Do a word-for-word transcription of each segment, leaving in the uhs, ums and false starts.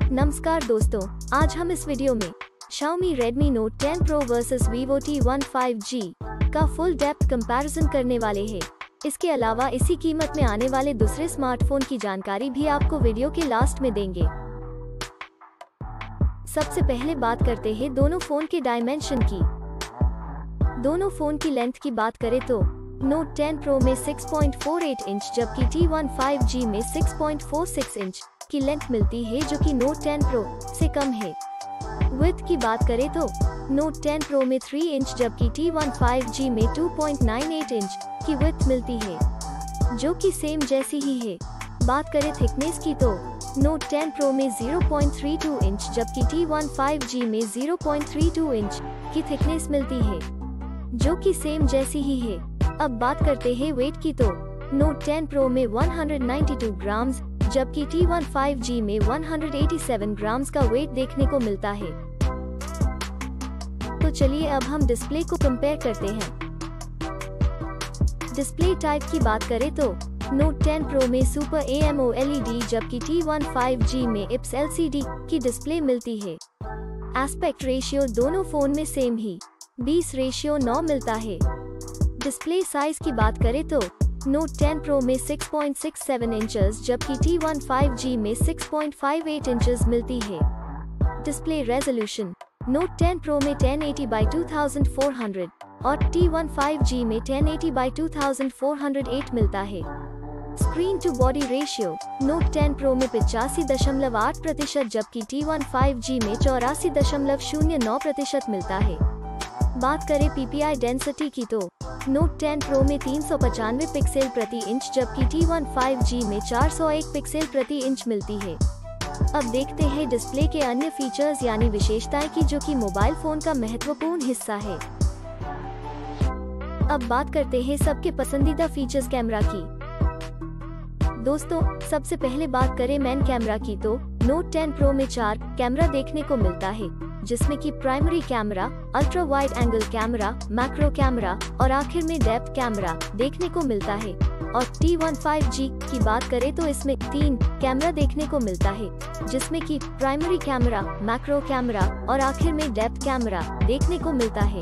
नमस्कार दोस्तों, आज हम इस वीडियो में Xiaomi Redmi Note ten Pro versus Vivo T one five G का फुल डेप्थ कंपैरिजन करने वाले हैं। इसके अलावा इसी कीमत में आने वाले दूसरे स्मार्टफोन की जानकारी भी आपको वीडियो के लास्ट में देंगे। सबसे पहले बात करते हैं दोनों फोन के डायमेंशन की। दोनों फोन की लेंथ की बात करें तो Note टेन Pro में six point four eight inch जबकि टी वन फाइव जी में six point four six inch की लेंथ मिलती है, जो कि Note टेन Pro से कम है। विड्थ की बात करें तो Note टेन Pro में थ्री इंच जबकि टी वन फाइव जी में two point nine eight inch की विड्थ मिलती है, जो कि सेम जैसी ही है। बात करें थिकनेस की तो Note टेन Pro में zero point three two inch जबकि टी वन फाइव जी में zero point three two inch की थिकनेस मिलती है, जो कि सेम जैसी ही है। अब बात करते हैं वेट की तो Note टेन Pro में one hundred ninety two grams जबकि टी वन फाइव जी में one hundred eighty seven grams का वेट देखने को मिलता है। तो चलिए अब हम डिस्प्ले को कंपेयर करते हैं। डिस्प्ले टाइप की बात करें तो Note टेन Pro में super A M O L E D जबकि टी वन फाइव जी में I P S L C D की डिस्प्ले मिलती है। एस्पेक्ट रेशियो दोनों फोन में सेम ही बीस रेशियो नौ मिलता है। डिस्प्ले साइज की बात करें तो Note टेन Pro में six point six seven inches जबकि टी वन फाइव जी में six point five eight inches मिलती है। Display resolution Note ten Pro में ten eighty by two thousand four hundred और टी वन फाइव जी में ten eighty by two thousand four hundred eight मिलता है। Screen to body ratio Note ten Pro में पिचासी दशमलव आठ प्रतिशत जबकि टी वन फाइव जी में चौरासी दशमलव शून्य नौ प्रतिशत मिलता है। बात करें पी पी आई डेंसिटी की तो Note टेन Pro में तीन सौ पचानवे पिक्सल प्रति इंच जबकि टी वन फाइव जी में चार सौ एक पिक्सल प्रति इंच मिलती है। अब देखते हैं डिस्प्ले के अन्य फीचर्स यानी विशेषताएं की, जो कि मोबाइल फोन का महत्वपूर्ण हिस्सा है। अब बात करते हैं सबके पसंदीदा फीचर्स कैमरा की। दोस्तों, सबसे पहले बात करें मेन कैमरा की तो Note टेन Pro में चार कैमरा देखने को मिलता है, जिसमें कि primary camera, ultra wide angle camera, macro camera और आखिर में डेप्थ कैमरा देखने को मिलता है। और टी वन फाइव जी की बात करें तो इसमें तीन कैमरा देखने को मिलता है, जिसमें कि प्राइमरी कैमरा, मैक्रो कैमरा और आखिर में डेप्थ कैमरा देखने को मिलता है।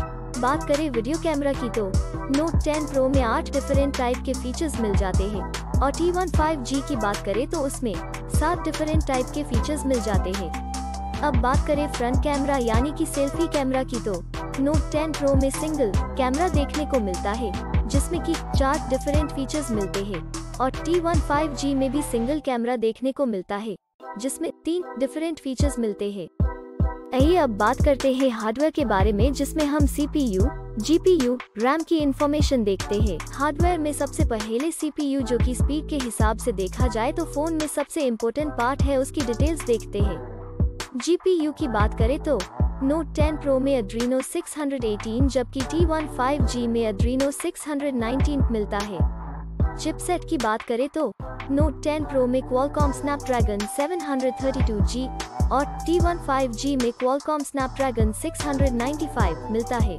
बात करें वीडियो कैमरा की तो Note टेन Pro में आठ डिफरेंट टाइप के फीचर्स मिल जाते हैं और टी वन फाइव जी की बात करें तो उसमें सात डिफरेंट टाइप के फीचर्स मिल जाते हैं। अब बात करें फ्रंट कैमरा यानी कि सेल्फी कैमरा की तो Note टेन Pro में सिंगल कैमरा देखने को मिलता है, जिसमें कि चार डिफरेंट फीचर्स मिलते हैं और टी वन फाइव जी में भी सिंगल कैमरा देखने को मिलता है, जिसमें तीन डिफरेंट फीचर्स मिलते हैं। आइए अब बात करते हैं हार्डवेयर के बारे में, जिसमें हम C P U, G P U, RAM की इंफॉर्मेशन देखते हैं। हार्डवेयर में सबसे पहले सी पी यू, जो कि स्पीड के हिसाब से देखा जाए तो फोन में सबसे इम्पोर्टेंट पार्ट है, उसकी डिटेल्स देखते हैं। जी पी यू की बात करें तो Note टेन Pro में Adreno सिक्स हंड्रेड एटीन जबकि टी वन फाइव जी में Adreno सिक्स हंड्रेड नाइंटीन मिलता है। चिपसेट की बात करें तो Note टेन Pro में Qualcomm Snapdragon seven thirty two G और टी वन फाइव जी में Qualcomm Snapdragon six ninety five मिलता है।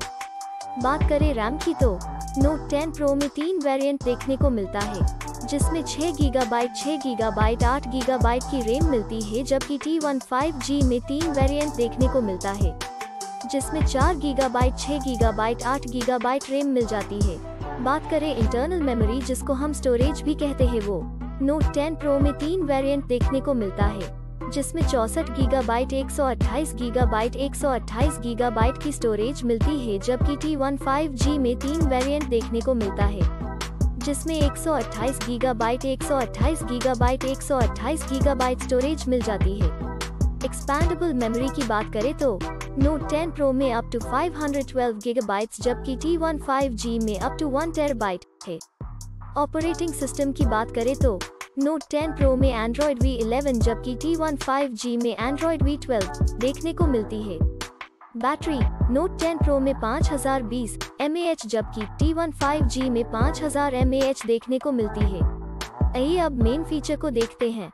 बात करें रैम की तो Note टेन Pro में तीन वेरिएंट देखने को मिलता है, जिसमें छह गीगाबाइट, छह गीगाबाइट, आठ गीगाबाइट की रैम मिलती है, जबकि टी वन फाइव जी में तीन वेरिएंट देखने को मिलता है, जिसमें चार गीगाबाइट, छह गीगाबाइट, आठ गीगाबाइट रैम मिल जाती है। बात करें इंटरनल मेमोरी, जिसको हम स्टोरेज भी कहते हैं, वो Note टेन Pro में तीन वेरिएंट देखने को मिलता है, जिसमें चौसठ गीगाबाइट, एक सौ अट्ठाईस गीगाबाइट, एक सौ अट्ठाईस गीगाबाइट की स्टोरेज मिलती है, जबकि टी वन फाइव जी में तीन वेरिएंट देखने को मिलता है, जिसमें एक सौ अट्ठाईस गीगाबाइट, एक सौ अट्ठाईस गीगाबाइट, एक सौ अट्ठाईस गीगाबाइट स्टोरेज मिल जाती है। एक्सपैंडेबल मेमोरी की बात करें तो Note टेन Pro में up to five hundred twelve gigabytes जबकि टी वन फाइव जी में अप टू वन टेराबाइट है। ऑपरेटिंग सिस्टम की बात करें तो Note टेन Pro में Android वी इलेवन जबकि टी वन फाइव जी में Android वी ट्वेल्व देखने को मिलती है। बैटरी Note टेन Pro में पाँच हज़ार बीस एम ए एच जबकि टी वन फाइव जी में पाँच हज़ार एम ए एच देखने को मिलती है। आइए अब मेन फीचर को देखते हैं।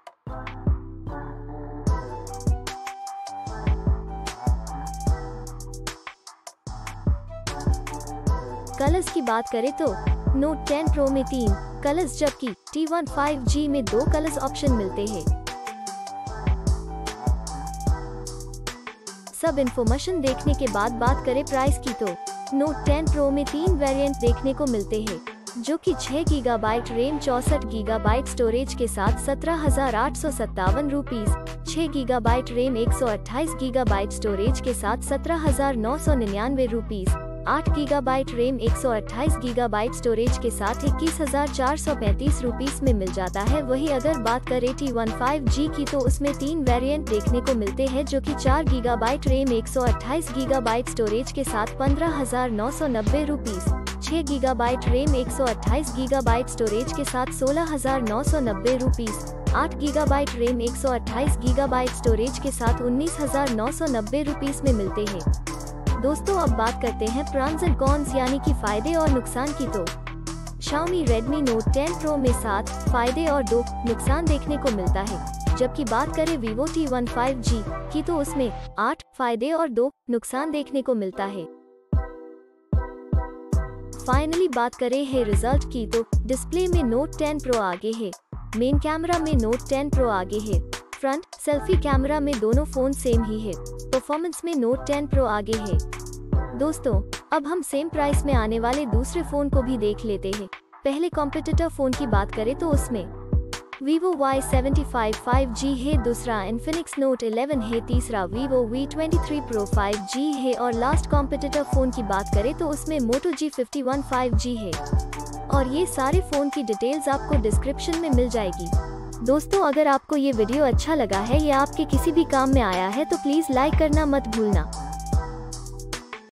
कलर्स की बात करें तो Note टेन Pro में तीन कलर्स जबकि टी वन फाइव जी में दो कलर्स ऑप्शन मिलते हैं। सब इन्फॉर्मेशन देखने के बाद बात करें प्राइस की तो नोट टेन प्रो में तीन वेरिएंट देखने को मिलते हैं, जो कि छह गीगाबाइट रैम चौसठ गीगाबाइट स्टोरेज के साथ सत्रह हजार आठ सौ सत्तावन रूपीज, छह गीगाबाइट रैम एक सौ अट्ठाईस गीगाबाइट स्टोरेज के साथ सत्रह हजार नौ सौ निन्यानवे रूपीज, आठ गीगाबाइट रैम एक सौ अट्ठाईस गीगाबाइट स्टोरेज के साथ इक्कीस हजार चार सौ पैंतीस रूपीज में मिल जाता है। वही अगर बात करें टी वन फाइव जी की तो उसमें तीन वेरिएंट देखने को मिलते हैं, जो कि चार गीगाबाइट रैम एक सौ अट्ठाईस गीगाबाइट स्टोरेज के साथ पंद्रह हजार नौ सौ नब्बे रूपीज, छह गीगाबाइट रैम एक सौ अट्ठाईस गीगाबाइट स्टोरेज के साथ सोलह हजार नौ सौ नब्बे रूपीज, आठ गीगाबाइट रैम एक सौ अट्ठाईस गीगाबाइट स्टोरेज के साथ उन्नीस हजार नौ सौ नब्बे रूपीज में मिलते हैं। दोस्तों अब बात करते हैं प्रॉन्स एंड कॉन्स यानी कि फायदे और नुकसान की तो Xiaomi Redmi Note ten Pro में सात फायदे और दो नुकसान देखने को मिलता है, जबकि बात करें Vivo T one five G की तो उसमें आठ फायदे और दो नुकसान देखने को मिलता है। फाइनली बात करें है रिजल्ट की तो डिस्प्ले में Note टेन Pro आगे है, मेन कैमरा में Note टेन Pro आगे है, फ्रंट सेल्फी कैमरा में दोनों फोन सेम ही है, परफॉर्मेंस में Note टेन Pro आगे है। दोस्तों अब हम सेम प्राइस में आने वाले दूसरे फोन को भी देख लेते हैं। पहले कॉम्पिटिटर फोन की बात करें तो उसमें Vivo Y seven five five G है, दूसरा Infinix Note इलेवन है, तीसरा Vivo V twenty three Pro five G है और लास्ट कॉम्पिटिटर फोन की बात करें तो उसमें Moto G fifty one five G है। और ये सारे फोन की डिटेल्स आपको डिस्क्रिप्शन में मिल जाएगी। दोस्तों अगर आपको ये वीडियो अच्छा लगा है या आपके किसी भी काम में आया है तो प्लीज लाइक करना मत भूलना।